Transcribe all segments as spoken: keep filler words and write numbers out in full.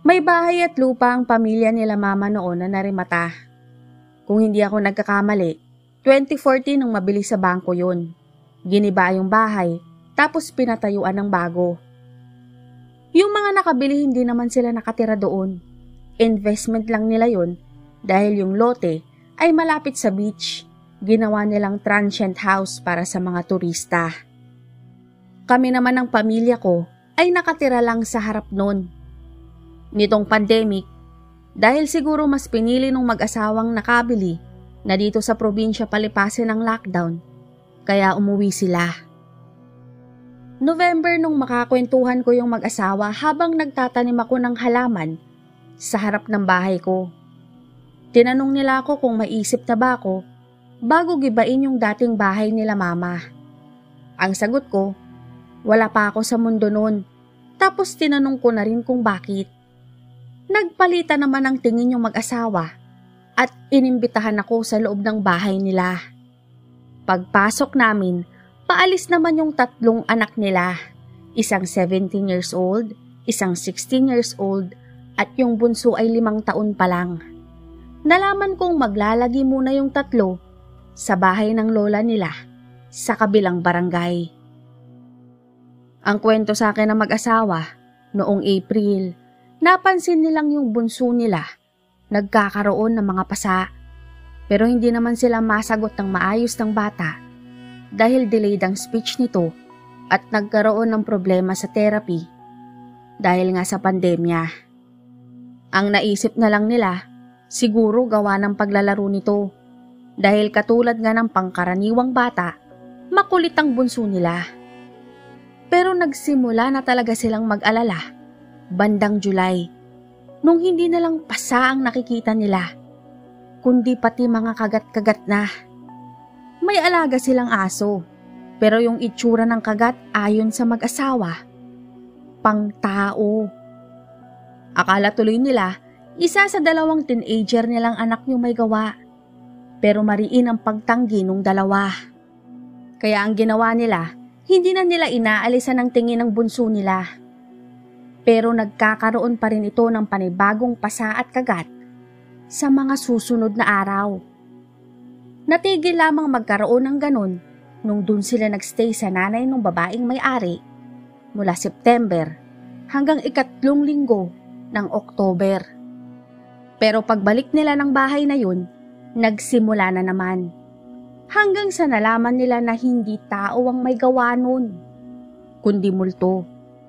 May bahay at lupa ang pamilya nila mama noon na narimata. Kung hindi ako nagkakamali, twenty fourteen nung mabili sa bangko yun. Giniba yung bahay, tapos pinatayuan ng bago. Yung mga nakabili hindi naman sila nakatira doon. Investment lang nila yun dahil yung lote ay malapit sa beach. Ginawa nilang transient house para sa mga turista. Kami naman ng pamilya ko ay nakatira lang sa harap nun. Nitong pandemic, dahil siguro mas pinili nung mag-asawang nakabili na dito sa probinsya palipasin ang lockdown, kaya umuwi sila. November nung makakwentuhan ko yung mag-asawa habang nagtatanim ako ng halaman sa harap ng bahay ko. Tinanong nila ako kung maisip na ba ako bago gibain yung dating bahay nila mama. Ang sagot ko, wala pa ako sa mundo noon. Tapos tinanong ko na rin kung bakit. Nagpalitan naman ang tingin yung mag-asawa at inimbitahan ako sa loob ng bahay nila. Pagpasok namin, paalis naman yung tatlong anak nila. Isang seventeen years old, isang sixteen years old, at yung bunso ay limang taon pa lang. Nalaman kong maglalagi muna yung tatlo sa bahay ng lola nila sa kabilang barangay. Ang kwento sa akin ng mag-asawa, noong April, napansin nilang yung bunso nila nagkakaroon ng mga pasa. Pero hindi naman sila masagot ng maayos ng bata dahil delayed ang speech nito at nagkaroon ng problema sa therapy dahil nga sa pandemya. Ang naisip na lang nila, siguro gawa ng paglalaro nito dahil katulad nga ng pangkaraniwang bata, makulit ang bunso nila. Pero nagsimula na talaga silang mag-alala bandang July, nung hindi na lang pasa ang nakikita nila, kundi pati mga kagat-kagat na. May alaga silang aso, pero yung itsura ng kagat ayon sa mag-asawa, pang tao. Akala tuloy nila, isa sa dalawang teenager nilang anak yung may gawa, pero mariin ang pagtanggi nung dalawa. Kaya ang ginawa nila, hindi na nila inaalisan ang tingin ng bunso nila. Pero nagkakaroon pa rin ito ng panibagong pasa at kagat sa mga susunod na araw. Natigil lamang magkaroon ng ganun nung dun sila nagstay sa nanay ng babaeng may-ari mula September hanggang ikatlong linggo ng October. Pero pagbalik nila ng bahay na yun, nagsimula na naman. Hanggang sa nalaman nila na hindi tao ang may gawa nun, kundi multo.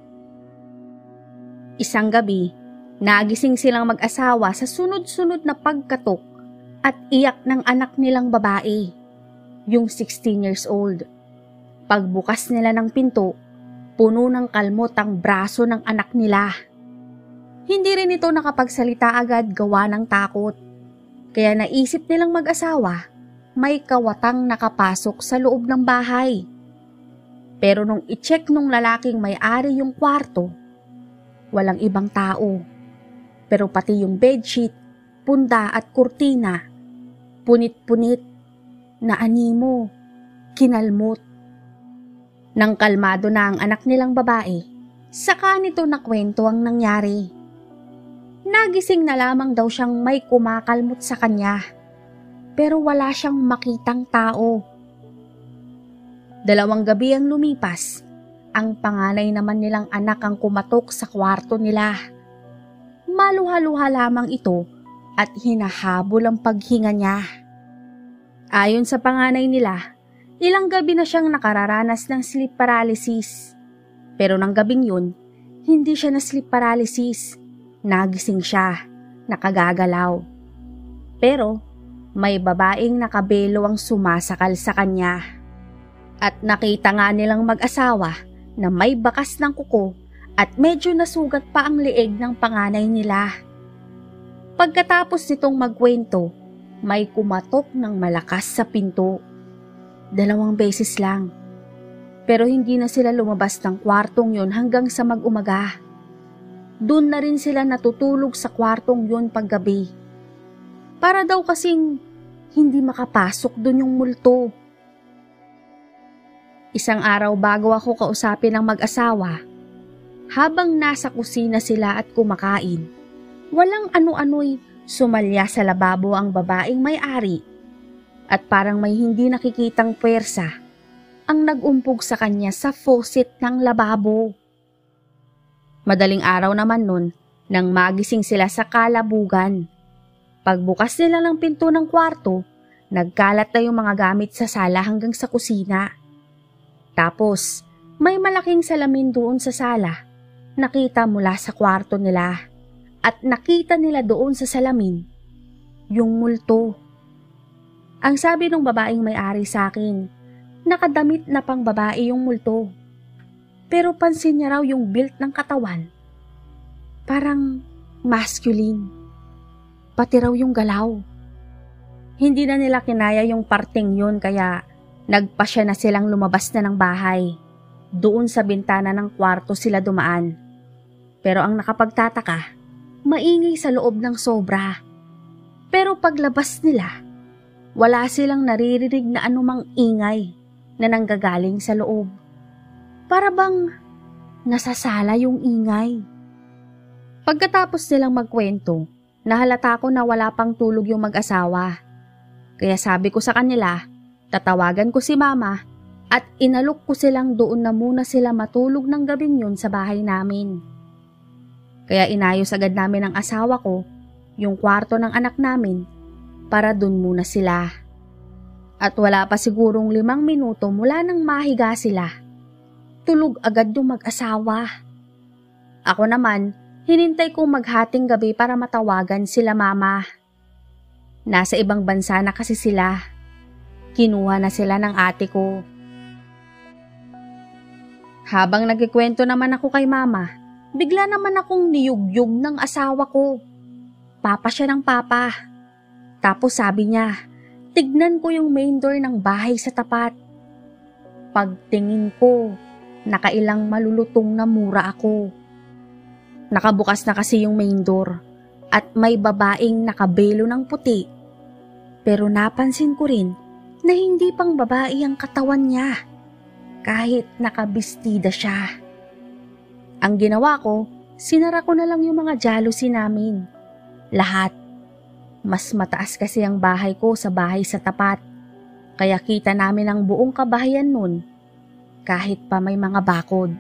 Isang gabi, nagising silang mag-asawa sa sunod-sunod na pagkatok at iyak ng anak nilang babae, yung sixteen years old. Pagbukas nila ng pinto, puno ng kalmot ang braso ng anak nila. Hindi rin ito nakapagsalita agad gawa ng takot, kaya naisip nilang mag-asawa may kawatang nakapasok sa loob ng bahay. Pero nung i-check nung lalaking may-ari yung kwarto, walang ibang tao, pero pati yung bedsheet, punda at kurtina, punit-punit, na animo, kinalmot. Nang kalmado na ang anak nilang babae, saka nito nakwento ang nangyari. Nagising na lamang daw siyang may kumakalmot sa kanya, pero wala siyang makitang tao. Dalawang gabi ang lumipas. Ang panganay naman nilang anak ang kumatok sa kwarto nila. Maluha-luha lamang ito at hinahabol ang paghinga niya. Ayon sa panganay nila, ilang gabi na siyang nakararanas ng sleep paralysis. Pero nang gabing yun, hindi siya na sleep paralysis. Nagising siya, nakagagalaw. Pero may babaeng nakabelo ang sumasakal sa kanya. At nakita nga nilang mag-asawa na may bakas ng kuko at medyo nasugat pa ang leeg ng panganay nila. Pagkatapos nitong magkwento, may kumatok ng malakas sa pinto. Dalawang beses lang. Pero hindi na sila lumabas ng kwartong yon hanggang sa mag-umaga. Doon na rin sila natutulog sa kwartong yon paggabi. Para daw kasing hindi makapasok doon yung multo. Isang araw bago ako kausapin ng mag-asawa, habang nasa kusina sila at kumakain, Walang ano-ano'y sumalya sa lababo ang babaeng may-ari at parang may hindi nakikitang puwersa ang nag-umpog sa kanya sa faucet ng lababo. Madaling araw naman nun nang magising sila sa kalabugan. Pagbukas nila ng pinto ng kwarto, nagkalat na yung mga gamit sa sala hanggang sa kusina. Tapos, may malaking salamin doon sa sala. Nakita mula sa kwarto nila at nakita nila doon sa salamin yung multo. Ang sabi ng babaeng may-ari sa akin, nakadamit na pang babae yung multo. Pero pansin niya raw yung built ng katawan. Parang masculine. Pati raw yung galaw. Hindi na nila kinaya yung parteng yun kaya nagpasya na silang lumabas na ng bahay. Doon sa bintana ng kwarto sila dumaan. Pero ang nakapagtataka, maingay sa loob ng sobra. Pero paglabas nila, wala silang naririnig na anumang ingay na nanggagaling sa loob. Para bang nasasala yung ingay. Pagkatapos nilang magkwento, nahalata ko na wala pang tulog yung mag-asawa. Kaya sabi ko sa kanila, tatawagan ko si mama at inalok ko silang doon na muna sila matulog ng gabing yun sa bahay namin. Kaya inayos agad namin ang asawa ko yung kwarto ng anak namin para doon muna sila. At wala pa sigurong limang minuto mula nang mahiga sila. Tulog agad yung mag-asawa. Ako naman, hinintay kong maghating gabi para matawagan sila mama. Nasa ibang bansa na kasi sila. Kinuha na sila ng ate ko. Habang nagkikwento naman ako kay mama, bigla naman akong niyugyug ng asawa ko. Papa siya ng papa. Tapos sabi niya, tignan ko yung main door ng bahay sa tapat. Pagtingin ko, nakailang malulutong na mura ako. Nakabukas na kasi yung main door at may babaeng nakabelo ng puti. Pero napansin ko rin na hindi pang babae ang katawan niya kahit nakabistida siya. Ang ginawa ko, sinara ko na lang yung mga jealousy namin. Lahat. Mas mataas kasi ang bahay ko sa bahay sa tapat. Kaya kita namin ang buong kabahayan nun kahit pa may mga bakod.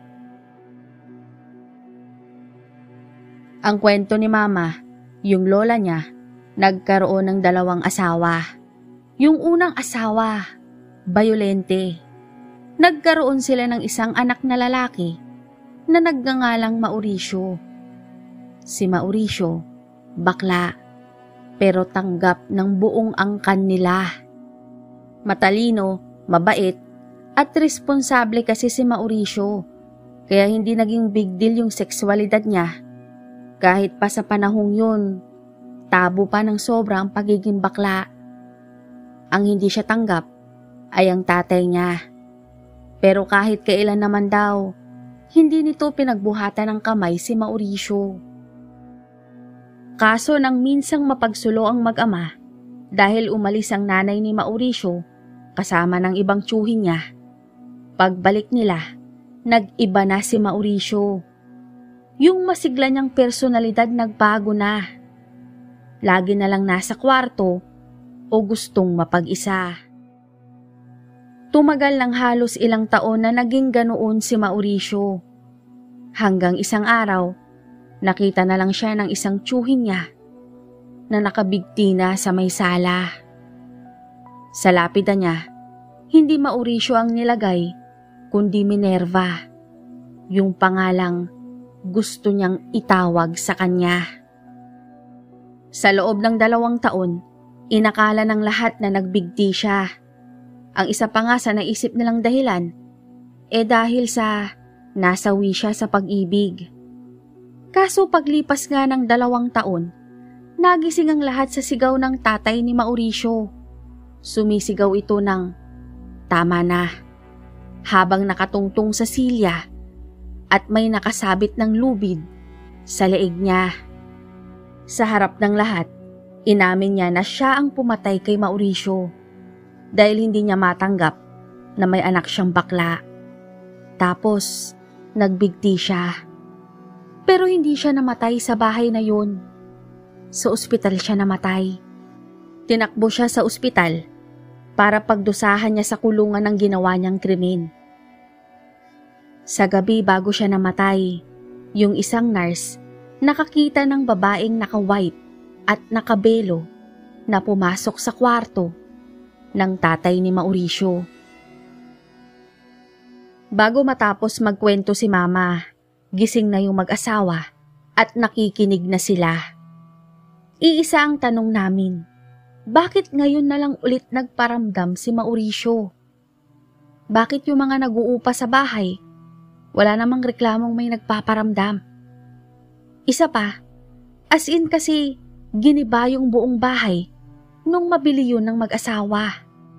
Ang kwento ni mama, yung lola niya, nagkaroon ng dalawang asawa. Yung unang asawa, bayolente. Nagkaroon sila ng isang anak na lalaki na nagngangalang Mauricio. Si Mauricio, bakla, pero tanggap ng buong angkan nila. Matalino, mabait, at responsable kasi si Mauricio, kaya hindi naging big deal yung sexualidad niya. Kahit pa sa panahong yun, tabo pa ng sobra ang pagiging bakla. Ang hindi siya tanggap ay ang tatay niya. Pero kahit kailan naman daw, hindi nito pinagbuhatan ng kamay si Mauricio. Kaso nang minsang mapagsulo ang mag-ama dahil umalis ang nanay ni Mauricio kasama ng ibang tiyuhin niya. Pagbalik nila, nag-iba na si Mauricio. Yung masigla niyang personalidad nagbago na. Lagi na lang nasa kwarto o gustong mapag-isa. Tumagal ng halos ilang taon na naging ganoon si Mauricio. Hanggang isang araw, nakita na lang siya ng isang tiyuhin niya na nakabigti na sa may sala. Sa lapida niya, hindi Mauricio ang nilagay, kundi Minerva, yung pangalang gusto niyang itawag sa kanya. Sa loob ng dalawang taon, inakala ng lahat na nagbigti siya. Ang isa pa nga sa naisip nilang dahilan, eh dahil sa nasawi siya sa pag-ibig. Kaso paglipas nga ng dalawang taon, nagising ang lahat sa sigaw ng tatay ni Mauricio. Sumisigaw ito ng, tama na, habang nakatungtong sa silya at may nakasabit ng lubid sa leeg niya. Sa harap ng lahat, inamin niya na siya ang pumatay kay Mauricio dahil hindi niya matanggap na may anak siyang bakla. Tapos, nagbigti siya. Pero hindi siya namatay sa bahay na yun. Sa ospital siya namatay. Tinakbo siya sa ospital para pagdusahan niya sa kulungan ng ginawa niyang krimen. Sa gabi bago siya namatay, yung isang nurse nakakita ng babaeng naka-white at nakabelo na pumasok sa kwarto ng tatay ni Mauricio. Bago matapos magkwento si Mama, gising na yung mag-asawa at nakikinig na sila. Iisa ang tanong namin, bakit ngayon na lang ulit nagparamdam si Mauricio? Bakit yung mga nag-uupa sa bahay, wala namang reklamong may nagpaparamdam? Isa pa, as in kasi giniba yung buong bahay nung mabili yun ng mag-asawa.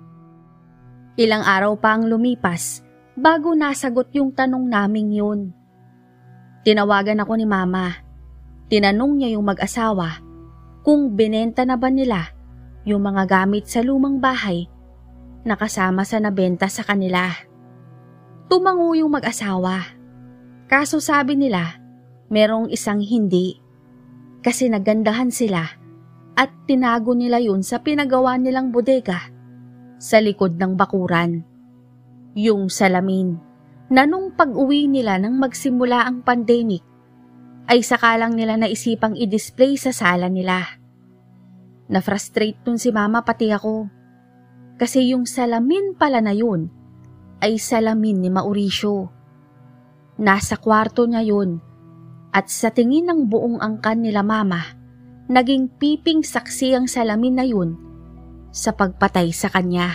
Ilang araw pa ang lumipas bago nasagot yung tanong naming yun. Tinawagan ako ni Mama. Tinanong niya yung mag-asawa kung binenta na ba nila yung mga gamit sa lumang bahay na kasama sa nabenta sa kanila. Tumango yung mag-asawa. Kaso sabi nila, merong isang hindi. Kasi nagandahan sila at tinago nila yun sa pinagawa nilang bodega sa likod ng bakuran. Yung salamin na nung pag-uwi nila nang magsimula ang pandemic ay sakalang nila naisipang i-display sa sala nila. Na-frustrate dun si Mama pati ako kasi yung salamin pala na yun ay salamin ni Mauricio. Nasa kwarto niya yun at sa tingin ng buong angkan nila Mama, naging piping saksi ang salamin na yun sa pagpatay sa kanya.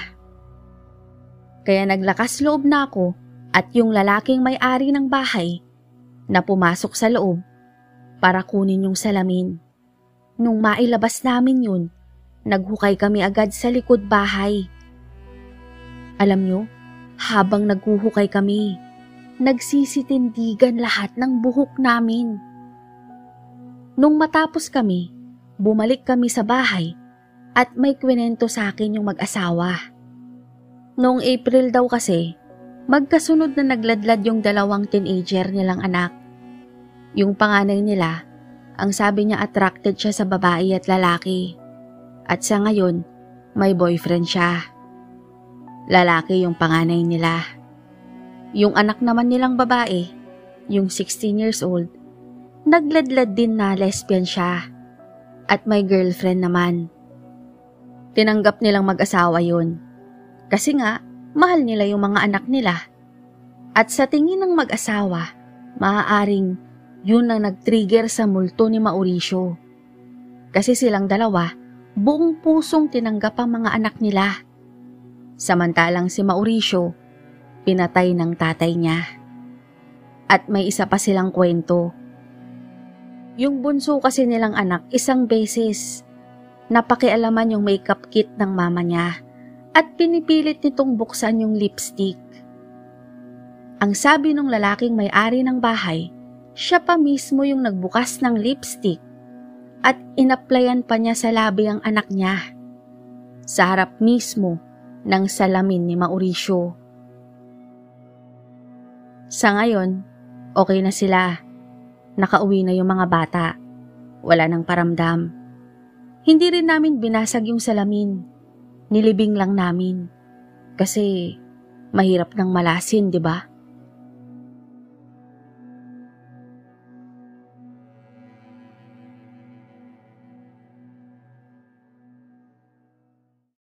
Kaya naglakas loob na ako at yung lalaking may-ari ng bahay na pumasok sa loob para kunin yung salamin. Nung mailabas namin yun, naghukay kami agad sa likod bahay. Alam nyo, habang naghuhukay kami, nagsisitindigan lahat ng buhok namin. Nung matapos kami, bumalik kami sa bahay at may kwento sa akin yung mag-asawa. Noong April daw kasi, magkasunod na nagladlad yung dalawang teenager nilang anak. Yung panganay nila, ang sabi niya attracted siya sa babae at lalaki. At sa ngayon, may boyfriend siya. Lalaki yung panganay nila. Yung anak naman nilang babae, yung sixteen years old, nagladlad din na lesbian siya. At may girlfriend naman. Tinanggap nilang mag-asawa yun. Kasi nga, mahal nila yung mga anak nila. At sa tingin ng mag-asawa, maaaring yun ang nag-trigger sa multo ni Mauricio. Kasi silang dalawa, buong pusong tinanggap ang mga anak nila. Samantalang si Mauricio, pinatay ng tatay niya. At may isa pa silang kwento. Yung bunso kasi nilang anak isang beses, napakialaman yung makeup kit ng mama niya at pinipilit nitong buksan yung lipstick. Ang sabi ng lalaking may-ari ng bahay, siya pa mismo yung nagbukas ng lipstick at inaplayan pa niya sa labi ang anak niya sa harap mismo ng salamin ni Mauricio. Sa ngayon, okay na sila. Nakauwi na yung mga bata. Wala nang paramdam. Hindi rin namin binasag yung salamin. Nilibing lang namin. Kasi mahirap nang malasin, di ba?